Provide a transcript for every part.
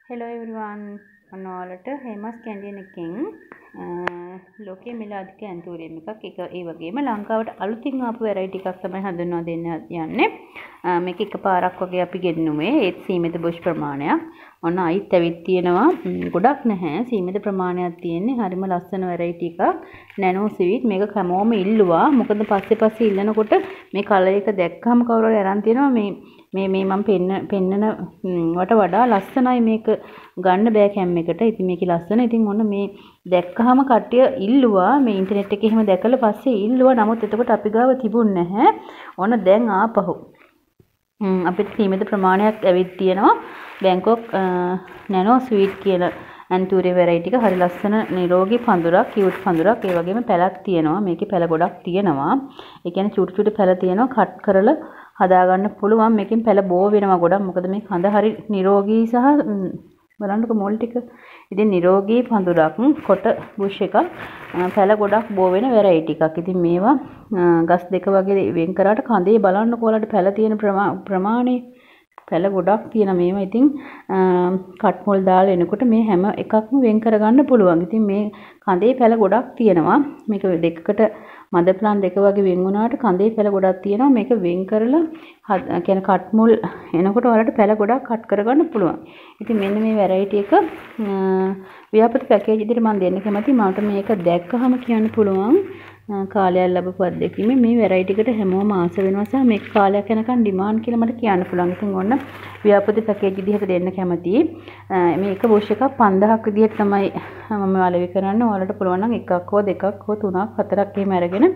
Hello everyone. ඔයාලට හේමස් Canadian එකෙන් ලෝකයේ මිල අධික ඇන්තූරියම් එකක් ඒ වගේම ලංකාවට අලුතින් ආපු වෙරයිටි එකක් තමයි හඳුන්වා දෙන්න යන්නේ. මේක එකපාරක් වගේ අපි ගෙන්නුවේ ඒත් සීමිත බුෂ් ප්‍රමාණයක්. ඔන්න අයිත් ඇවිත් තියෙනවා. ගොඩක් නැහැ. සීමිත ප්‍රමාණයක් තියෙන්නේ. හරිම ලස්සන වෙරයිටි එකක්. නැනෝ ස්වීට් මේක හැමෝම ඉල්ලුවා. මොකද පස්සේ ඉල්ලනකොට මේ කලර් එක දැක්කම කවුරු හරි අරන් තියෙනවා මේ මම පෙන්නන වට වඩා ලස්සනයි මේක ගන්න බෑ කැම් එකට. ඉතින් මේකේ ලස්සන. ඉතින් ඔන්න මේ දැක්කහම කට්ටිය ඉල්ලුවා. මේ ඉන්ටර්නෙට් එකේ එහෙම දැකලා පස්සේ ඉල්ලුවා. නමුත් එතකොට අපි ගාව තිබුණ නැහැ. ඔන්න දැන් ආපහු අපිට සීමිත ප්‍රමාණයක් ඇවිත් තියෙනවා. බැංකොක් නැනෝ ස්වීට් කියලා ඇන්තූරියම් වෙරයිටි එක හරි ලස්සන නිරෝගී පඳුරක්, කියුට් පඳුරක්. ඒ වගේම පැලක් තියෙනවා. මේකේ පැල ගොඩක් තියෙනවා. ඒ කියන්නේ චුටි පැල තියෙනවා. කට් කරලා හදාගන්න පුළුවන්. මේකෙන් පැල බෝ වෙනවා ගොඩක්. මොකද මේ කඳ හරි නිරෝගී සහ බලන්නකො මොල් ටික. ඉතින් නිරෝගී පඳුරක් කොට බුෂ් එකක් පැල ගොඩක් බෝ වෙන වෙරයිටි එකක්. ඉතින් මේවා ගස් දෙක වගේ වෙන් කරාට කඳේ බලන්නකො ඔයාලට පැල තියෙන ප්‍රමාණය පැල ගොඩක් තියෙන මේවා. ඉතින් කට් මොල් දාලා එනකොට මේ හැම එකක්ම වෙන් කරගන්න පුළුවන්. ඉතින් මේ කඳේ පැල ගොඩක් තියෙනවා. මේක දෙකකට මද ප්ලාන් දෙක වගේ වෙන් වුණාට කඳේ පැල ගොඩක් තියෙනවා. මේක වෙන් කරලා කියන කට් මුල් එනකොට ඔයාලට පැල ගොඩක් කට් කරගන්න පුළුවන්. ඉතින් මෙන්න මේ වෙරයිටි එක ව්‍යාපෘති පැකේජ් විදිහට මම දෙන්න කැමතියි. මට මේක දැක්කහම කියන්න පුළුවන් කාලයක් ලැබපු අත්දැකීම මේ වෙරයිටි එකට හැමෝම ආස වෙනවා සහ මේක කාලයක් යනකම් ඩිමාන්ඩ් කියලා මට කියන්න පුළුවන්. ඉතින් ඔන්න ව්‍යාපෘති පැකේජ් විදිහට දෙන්න කැමතියි. මේක බුෂ් එකක් 5000ක් විදිහට තමයි මම වලවි කරන්න. ඔයාලට පුළුවන් නම් එකක් හෝ දෙකක් හෝ තුනක් හතරක් එහෙම අරගෙන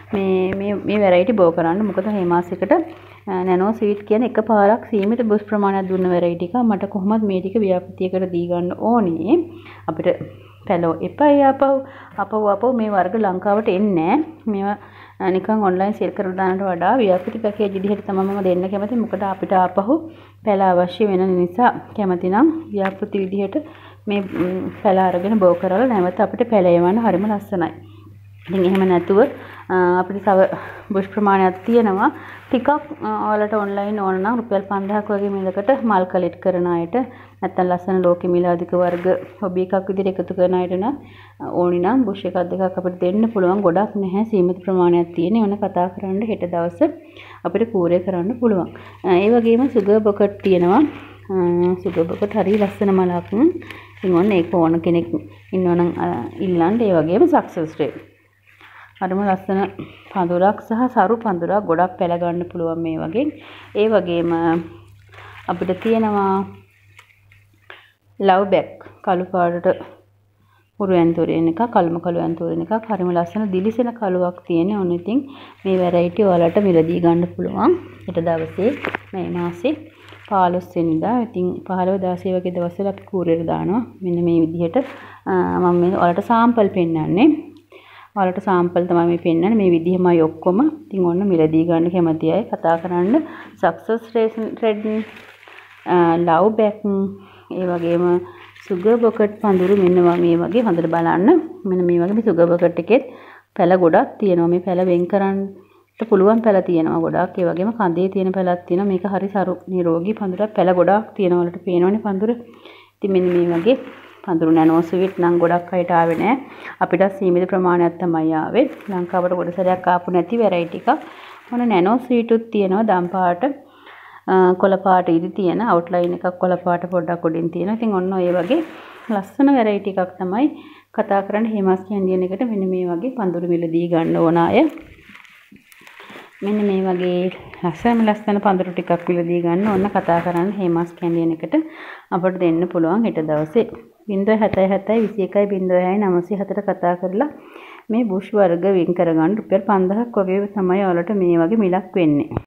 මේ වෙරයිටි බෝ කරන්න. මොකද මේ මාසෙකට නැනෝ ස්වීට් කියන එකපාරක් සීමිත බුෂ් ප්‍රමාණයක් දුන්න වෙරයිටි එක මට කොහොමද මේ ටික ව්‍යාපෘතියකට දී ගන්න ඕනේ. අපිට පැලෝ එපයි අපව මේ වර්ග ලංකාවට එන්නේ නැහැ. මේවා නිකන් ඔන්ලයින් සේල් කරලා දානට වඩා ව්‍යාපෘති පැකේජ් විදිහට තමයි මම දෙන්න කැමති. මොකද අපිට ආපහු පැල අවශ්‍ය වෙන නිසා කැමති නම් ව්‍යාපෘති විදිහට මේ පැල අරගෙන බෝ කරලා නැවත අපිට පැල එවන්න හරිම ලස්සනයි. ඉතින් එහෙම නැතුව අපිට තව බුෂ් ප්‍රමාණයක් තියෙනවා. ටිකක් ඔයාලට ඔන්ලයින් ඕන නම් රුපියල් 5000ක් වගේ මිලකට මල් කලෙක්ට් කරන අයට නැත්නම් ලස්සන ලෝකෙ මිල අධික වර්ග හොබි එකක් විදිහට එකතු කරන අයට නම් ඕනි නම් බුෂ් එකක් දෙකක් අපිට දෙන්න පුළුවන්. ගොඩක් නැහැ. සීමිත ප්‍රමාණයක් තියෙන. ඕන කතා කරන්න හෙට දවසේ අපිට කූරේ කරන්න පුළුවන්. ඒ වගේම සුගර් බොකට් තියෙනවා. සුගර් බොකට් හරි ලස්සන මලක්. ඉතින් ඔන්න ඒක ඕන කෙනෙක් ඉන්නවනම් ඉල්ලන්න. ඒ වගේම සක්සස් රේට් හරිම ලස්සන පඳුරක් සහ සරු පඳුරක් ගොඩක් පැල ගන්න පුළුවන් මේ වගේ. ඒ වගේම අපිට තියෙනවා ලව් බැක් කළු පාටට උරු ඇන්තූරියම් එකක්, කළුම කළු ඇන්තූරියම් එකක්. හරිම ලස්සන දිලිසෙන කළුවක් තියෙන. ඔන්න ඉතින් මේ වෙරයිටි ඔයාලට මිලදී ගන්න පුළුවන්. හෙට දවසේ මේ මාසේ 15 වෙනිදා. ඉතින් 15 16 වගේ දවස්වල අපි කූරේට දානවා. මෙන්න මේ විදිහට මම මේ ඔයාලට සාම්පල් පෙන්නන්නේ. ඔයාලට සාම්පල් තමයි මේ පෙන්නන්නේ. මේ විදිහමයි ඔක්කොම. ඉතින් ඔන්න මිලදී ගන්න කැමති අය කතා කරන්න. සක්සස් රෙඩ් ලව් බැක් ඒ වගේම සුගර් බොකට් පඳුරු මෙන්න මේ වගේ හොඳට බලන්න. මෙන්න මේ වගේ සුගර් බොකට් එකෙත් පැල ගොඩක් තියෙනවා. මේ පැල වෙන් කරන්න පුළුවන් පැල තියෙනවා ගොඩක්. ඒ වගේම කඳේ තියෙන පැලක් තියෙනවා. මේක හරි සරු නිරෝගී පඳුරක්. පැල ගොඩක් තියෙනවා. වලට පේනවනේ පඳුර. ඉතින් මෙන්න මේ වගේ පඳුරු නැනෝ ස්වීට් නම් ගොඩක් අයට ආවේ නැහැ. අපිට සීමිත ප්‍රමාණයක් තමයි ආවේ. ලංකාවට ගොඩ සැරයක් ආපු නැති වෙරයිටි එකක්. මොන නැනෝ ස්වීට් උත් තියෙනවා. දම් පාට කොළ පාට ඉදි තියෙන අවුට්ලයින් එකක් කොළ පාට පොඩ්ඩක් උඩින් තියෙනවා. ඉතින් ඔන්න ඔය වගේ ලස්සන වෙරයිටි එකක් තමයි කතා කරන්නේ හේමස් කැන්ඩියන් එකට. මෙන්න මේ වගේ පඳුරු මිලදී ගන්න ඕන අය මෙන්න මේ වගේ ලස්සන පඳුරු ටිකක් මිලදී ගන්න ඕන කතා කරන්නේ හේමස් කැන්ඩියන් එකට. අපිට දෙන්න පුළුවන් හෙට දවසේ 077 21 0904 කතා කරලා මේ බුෂ් වර්ග වෙන් කරගන්න රුපියල් 5000ක් වගේ තමයි ඔයාලට මේ වගේ මිලක් වෙන්නේ.